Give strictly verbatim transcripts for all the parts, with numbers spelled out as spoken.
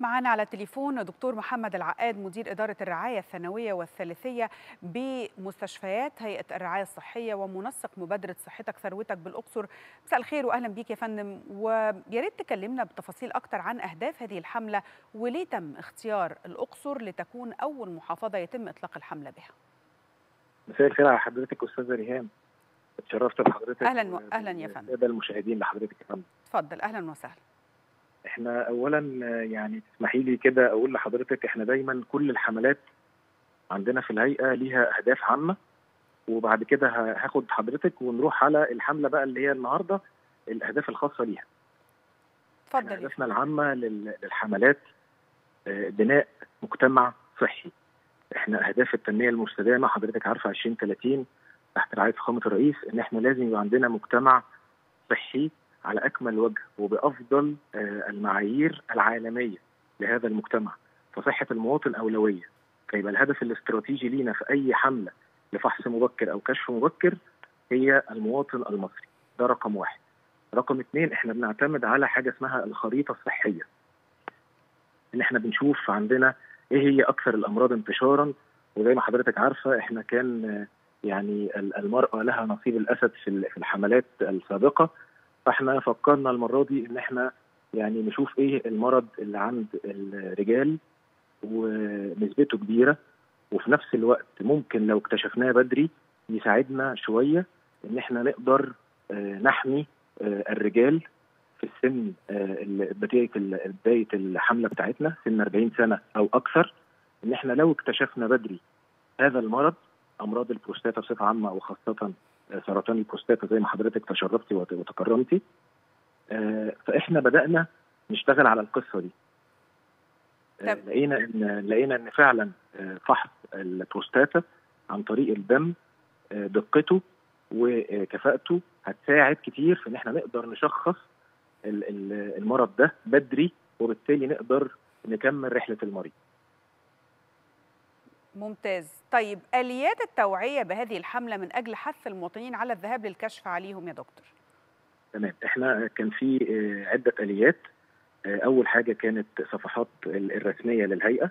معانا على التليفون دكتور محمد العقاد، مدير إدارة الرعاية الثانوية والثالثية بمستشفيات هيئة الرعاية الصحية ومنسق مبادرة صحتك ثروتك بالأقصر. مساء الخير وأهلا بيك يا فندم، ويا ريت تكلمنا بتفاصيل أكتر عن أهداف هذه الحملة وليه تم اختيار الأقصر لتكون أول محافظة يتم إطلاق الحملة بها. مساء الخير على حضرتك أستاذة ريهام، اتشرفت بحضرتك أهلا وأهلا يا فندم. والسادة المشاهدين لحضرتك يا فندم. اتفضل، أهلا وسهلا. احنا أولا يعني تسمحي لي كده أقول لحضرتك احنا دايما كل الحملات عندنا في الهيئة ليها أهداف عامة، وبعد كده هاخد حضرتك ونروح على الحملة بقى اللي هي النهارده الأهداف الخاصة ليها. اتفضل. أهدافنا العامة للحملات بناء مجتمع صحي. احنا أهداف التنمية المستدامة حضرتك عارفة عشرين ثلاثين تحت رعاية فخامة الرئيس ان احنا لازم يبقى عندنا مجتمع صحي على اكمل وجه وبافضل المعايير العالميه لهذا المجتمع، فصحه المواطن اولويه. فيبقى الهدف الاستراتيجي لينا في اي حمله لفحص مبكر او كشف مبكر هي المواطن المصري، ده رقم واحد. رقم اثنين احنا بنعتمد على حاجه اسمها الخريطه الصحيه، ان احنا بنشوف عندنا ايه هي اكثر الامراض انتشارا، وزي ما حضرتك عارفه احنا كان يعني المرأة لها نصيب الأسد في الحملات السابقة، فاحنا فكرنا المرة دي ان احنا يعني نشوف ايه المرض اللي عند الرجال ونسبته كبيرة، وفي نفس الوقت ممكن لو اكتشفناه بدري يساعدنا شوية ان احنا نقدر نحمي الرجال في السن بداية بداية الحملة بتاعتنا سن أربعين سنة أو أكثر، ان احنا لو اكتشفنا بدري هذا المرض امراض البروستاتا بصفه عامه وخاصه سرطان البروستاتا زي ما حضرتك تشرفتي وتكرمتي. فاحنا بدانا نشتغل على القصه دي. لقينا ان لقينا ان فعلا فحص البروستاتا عن طريق الدم دقته وكفاءته هتساعد كتير في ان احنا نقدر نشخص المرض ده بدري، وبالتالي نقدر نكمل رحله المريض. ممتاز. طيب آليات التوعية بهذه الحملة من أجل حث المواطنين على الذهاب للكشف عليهم يا دكتور؟ تمام، احنا كان في عدة آليات. أول حاجة كانت صفحات الرسمية للهيئة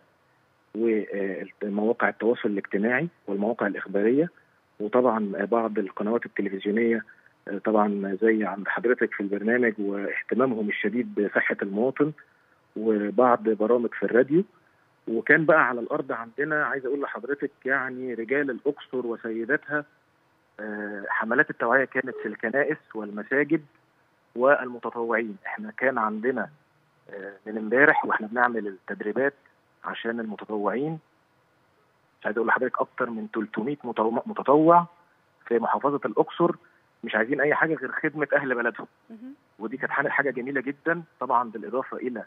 ومواقع التواصل الاجتماعي والمواقع الإخبارية، وطبعا بعض القنوات التلفزيونية طبعا زي عند حضرتك في البرنامج واهتمامهم الشديد بصحة المواطن، وبعض برامج في الراديو. وكان بقى على الارض عندنا عايز اقول لحضرتك يعني رجال الاقصر وسيداتها، حملات التوعيه كانت في الكنائس والمساجد والمتطوعين. احنا كان عندنا من امبارح واحنا بنعمل التدريبات عشان المتطوعين، مش عايز اقول لحضرتك اكتر من ثلاثمائة متطوع في محافظه الاقصر مش عايزين اي حاجه غير خدمه اهل بلدهم، ودي كانت حاجه جميله جدا. طبعا بالاضافه الى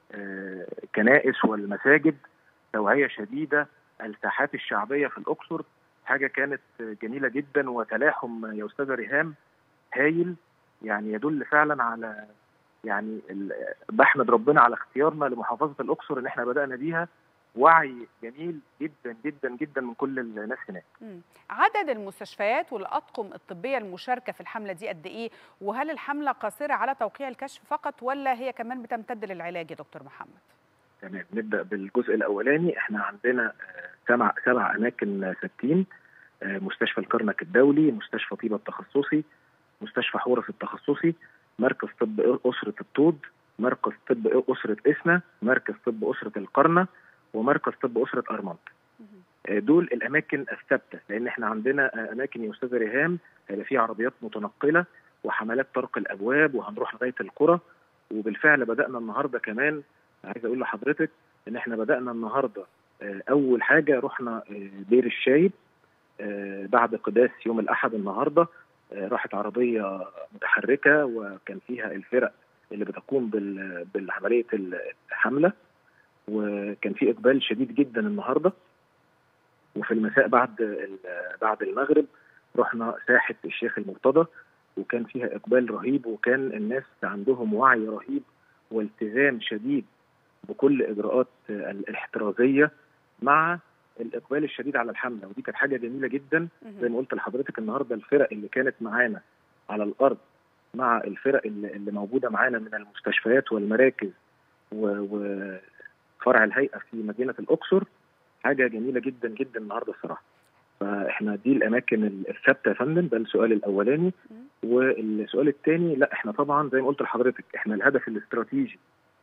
الكنائس والمساجد، توعية شديدة، الساحات الشعبية في الأقصر، حاجة كانت جميلة جدا وتلاحم يا أستاذة ريهام هايل، يعني يدل فعلا على يعني بحمد ربنا على اختيارنا لمحافظة الأقصر إن احنا بدأنا بيها. وعي جميل جدا جدا جدا من كل الناس هناك. عدد المستشفيات والأطقم الطبية المشاركة في الحملة دي قد إيه؟ وهل الحملة قاصرة على توقيع الكشف فقط ولا هي كمان بتمتد للعلاج يا دكتور محمد؟ تمام، نبدأ بالجزء الأولاني. احنا عندنا سبع سبع أماكن ثابتين: مستشفى الكرنك الدولي، مستشفى طيبة التخصصي، مستشفى حورس التخصصي، مركز طب أسرة الطود، مركز طب أسرة إسنا، مركز طب أسرة القرنة، ومركز طب أسرة أرمنت. دول الأماكن الثابتة، لأن احنا عندنا أماكن يا أستاذة ريهام هيبقى فيها عربيات متنقلة وحملات طرق الأبواب وهنروح لغاية القرى. وبالفعل بدأنا النهارده كمان، عايز أقول لحضرتك إن احنا بدأنا النهارده أول حاجة رحنا دير الشايب بعد قداس يوم الأحد. النهارده راحت عربية متحركة وكان فيها الفرق اللي بتقوم بالعملية الحملة، وكان في إقبال شديد جدا النهارده. وفي المساء بعد بعد المغرب رحنا ساحة الشيخ المرتضى وكان فيها إقبال رهيب، وكان الناس عندهم وعي رهيب والتزام شديد بكل إجراءات الاحترازية مع الإقبال الشديد على الحملة، ودي كانت حاجة جميلة جدا. زي ما قلت لحضرتك النهارده الفرق اللي كانت معانا على الأرض مع الفرق اللي موجودة معانا من المستشفيات والمراكز و... و... فرع الهيئه في مدينه الاقصر حاجه جميله جدا جدا النهارده الصراحه. فاحنا دي الاماكن الثابته يا فندم، ده السؤال الاولاني. والسؤال الثاني، لا احنا طبعا زي ما قلت لحضرتك احنا الهدف الاستراتيجي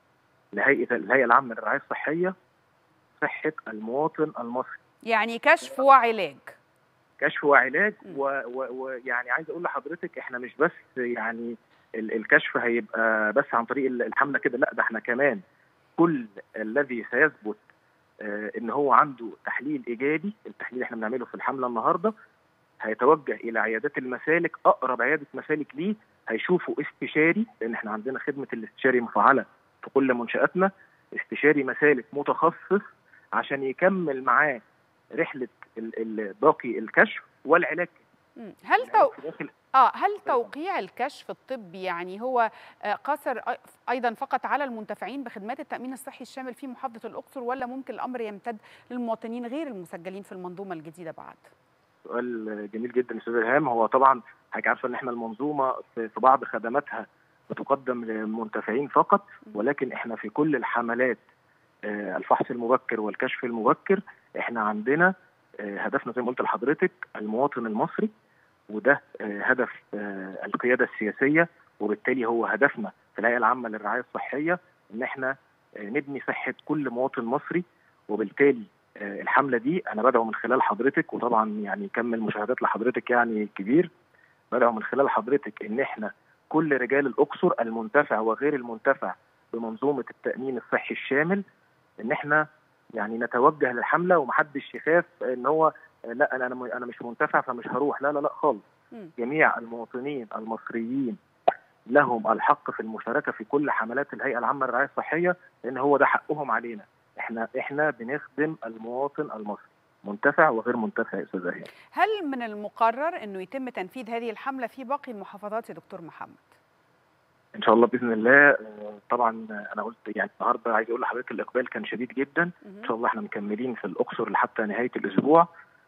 لهيئه الهيئه العامه للرعايه الصحيه صحه المواطن المصري، يعني كشف وعلاج. كشف وعلاج. ويعني عايز اقول لحضرتك احنا مش بس يعني الكشف هيبقى بس عن طريق الحمله كده، لا ده احنا كمان كل الذي سيثبت اه ان هو عنده تحليل ايجابي، التحليل اللي احنا بنعمله في الحمله النهارده هيتوجه الى عيادات المسالك، اقرب عياده مسالك ليه هيشوفوا استشاري، لان احنا عندنا خدمه الاستشاري مفعله في كل منشاتنا، استشاري مسالك متخصص عشان يكمل معاه رحله باقي الكشف والعلاج. هل تو... اه هل توقيع الكشف الطبي يعني هو قاصر ايضا فقط على المنتفعين بخدمات التامين الصحي الشامل في محافظه الاقصر، ولا ممكن الامر يمتد للمواطنين غير المسجلين في المنظومه الجديده بعد؟ سؤال جميل جدا استاذ الهام. هو طبعا حضرتك عارفه ان احنا المنظومه في بعض خدماتها بتقدم للمنتفعين فقط، ولكن احنا في كل الحملات الفحص المبكر والكشف المبكر احنا عندنا هدفنا زي ما قلت لحضرتك المواطن المصري، وده هدف القياده السياسيه، وبالتالي هو هدفنا في الهيئه العامه للرعايه الصحيه ان احنا نبني صحه كل مواطن مصري. وبالتالي الحمله دي انا بدعو من خلال حضرتك، وطبعا يعني كم المشاهدات لحضرتك يعني كبير، بدعو من خلال حضرتك ان احنا كل رجال الاقصر المنتفع وغير المنتفع بمنظومه التامين الصحي الشامل ان احنا يعني نتوجه للحمله، ومحدش يخاف ان هو لا انا انا مش منتفع فمش هروح، لا لا لا خالص. جميع المواطنين المصريين لهم الحق في المشاركه في كل حملات الهيئه العامه للرعايه الصحيه، لان هو ده حقهم علينا. احنا احنا بنخدم المواطن المصري منتفع وغير منتفع يا استاذ هاني. هل من المقرر انه يتم تنفيذ هذه الحمله في باقي المحافظات يا دكتور محمد؟ ان شاء الله باذن الله. طبعا انا قلت يعني النهارده عايز اقول لحضرتك الاقبال كان شديد جدا، ان شاء الله احنا مكملين في الاقصر لحتى نهايه الاسبوع.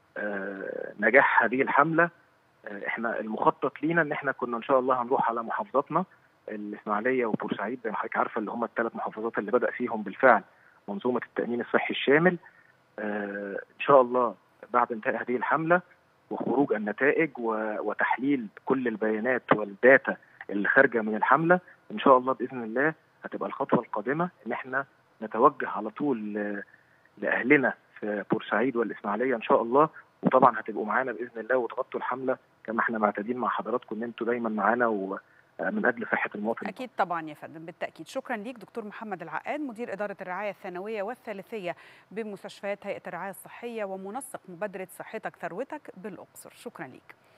نجاح هذه الحمله احنا المخطط لينا ان احنا كنا ان شاء الله هنروح على محافظاتنا الاسماعيليه وبورسعيد زي ما حضرتك عارفه، اللي هم الثلاث محافظات اللي بدا فيهم بالفعل منظومه التامين الصحي الشامل. ان شاء الله بعد انتهاء هذه الحمله وخروج النتائج وتحليل كل البيانات والداتا اللي خارجه من الحمله، ان شاء الله باذن الله هتبقى الخطوه القادمه ان احنا نتوجه على طول لاهلنا في بورسعيد والاسماعيليه ان شاء الله، وطبعا هتبقوا معانا باذن الله وتغطوا الحمله كما احنا معتادين مع حضراتكم ان انتوا دايما معانا ومن اجل صحه المواطن. اكيد طبعا يا فندم، بالتاكيد. شكرا ليك دكتور محمد العقاد، مدير اداره الرعايه الثانويه والثالثيه بمستشفيات هيئه الرعايه الصحيه ومنسق مبادره صحتك ثروتك بالاقصر. شكرا ليك.